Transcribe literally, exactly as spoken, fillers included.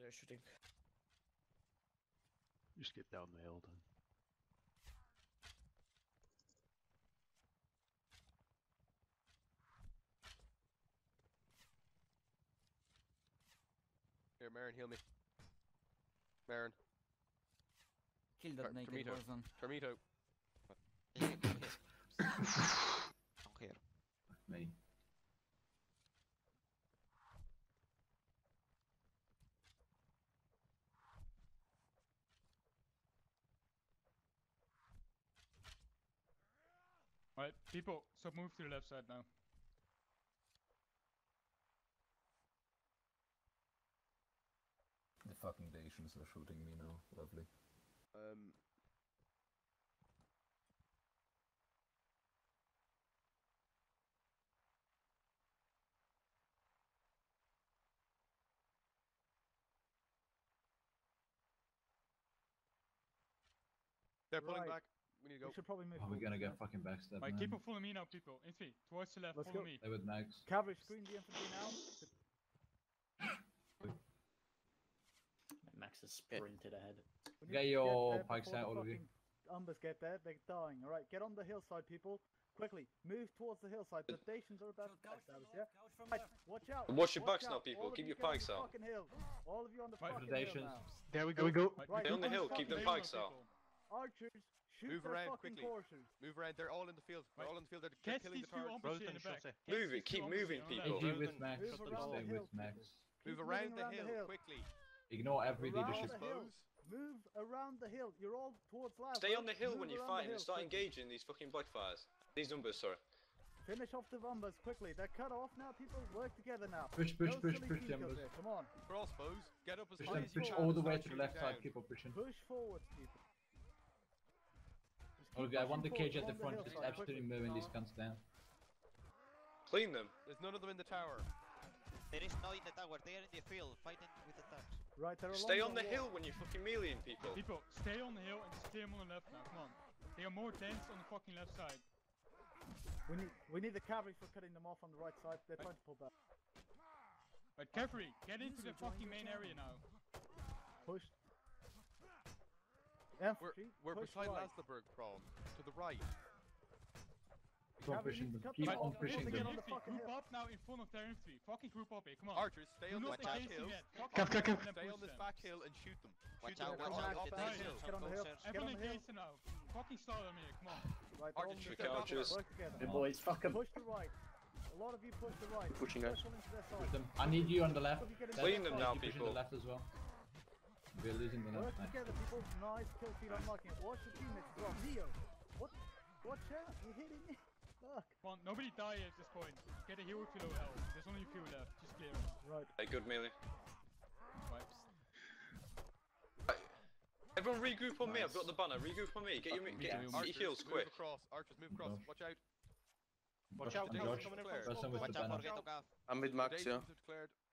they're shooting. Just get down the hill then. Here, Marin, heal me. Marin. Kill that naked Termito. person. Termito. I'm here. Me. Alright, people, so move to the left side now. The fucking Dacians are shooting me now. Lovely. Um. They're pulling Right. back. We need to go. We should probably move. Oh, we're forward, gonna yeah. get fucking backstabbed. Right, man. keep on following me now, people. Infantry, towards the left, Let's follow go. me. Stay with Max. Cavalry, screen the infantry now. Max has sprinted ahead. We need Get to your there pikes before out, the all of you. fucking Umbers get there, they're dying. Alright, get on the hillside, people. Quickly, move towards the hillside. The Dacians are about to backstab us, yeah? Right, watch out. Watch your watch pikes now, out. people. All of Keep you your get on pikes the out. fucking hill. All of you on the Right, fucking for the hill Dacians. now. There we go. We go. Right, Right, Stay on the keep hill, fucking keep them hill, pikes out. people. Archers, shoot Move their around fucking quickly. coursers. Move around. They're all in the field. They're Right. all in the field. They're, they're Catch killing these the two targets. Umbers here in the Rosen, back. shot Catch Move it, these keep two Umbers moving, here on the people. left. A G with Max. Move Stay around the hill, with Max. people. Move Keep around moving the around hill hill. quickly. Ignore every Around leadership. the hill. Expose. Move around the hill. You're all towards left. Stay on the hill Move when you're around the fighting hill and start quickly. engaging these fucking Blackfyres. These Umbers, sorry. Finish off the Umbers quickly. They're cut off now, people. Work together now. Push, push, No push, silly push egos the Umbers. here. Come on. We're all exposed. Get up as Push high them, as you push can all and the way start to the left shooting side. down. Keep on pushing. Push forward, people. Just keep Okay, I want the pushing cage at forward the on front. Just hillside, absolutely quickly. moving these cunts down. Clean them. There's none of them in the tower. There is no in the tower, they are in the field, fighting with the tanks. Right, they're Stay along on the wall. hill when you're fucking meleeing people. People, stay on the hill and just clear them on the left now. Come on. They are more dense on the fucking left side. We need, we need the cavalry for cutting them off on the right side. They're trying to pull back. Right, cavalry, get into the fucking main area now. Push. We're, Infantry, we're push beside right. Lasleberg, Prawn. To the right. Keep on Cavalry, pushing you them. cut Keep them on off. pushing Get Fucking on them. the infantry, fucking group hill. up now in front of their infantry. Fucking group up here, come on. Archers, stay Do on this not back engage hill. them yet. Fucking Cap, cap, group cap. and Stay push on this them. back hill and shoot them. Watch Shoot them. out, They're watch all out, off the that Dacians hill. Get on the are hill. closers. Get on Everyone the hill. engage them now. Fucking start them here, come on. Right, they're all Archers, in shoot the them. center. Archers. Work together. Hey boys, fuck 'em. Push the right. A lot of you push the right. Pushing, Push guys. them into their Push side. them. I need you on the left. Some of you get into Clean their them side. now, Keep pushing people. the left as well. We're losing the Work left. Nice. together, people. Nice kill feed unlocking it. Watch your teammates as well. Neo. What? Watch out. You're hitting me. Fuck. Come on, nobody die at this point. Get a hero with low health. There's only a few left. Just clear them. Right. Hey, good melee. Right. Everyone regroup on me, I've got the banner. Regroup on me. Get your, get, get your Archers, heals move quick. across. Archers, move across. Watch out. Watch out, And House Josh. coming in Clear. from Person with Watch the out, banner. forget to gaff. I'm with Max, yeah. Dacians have declared.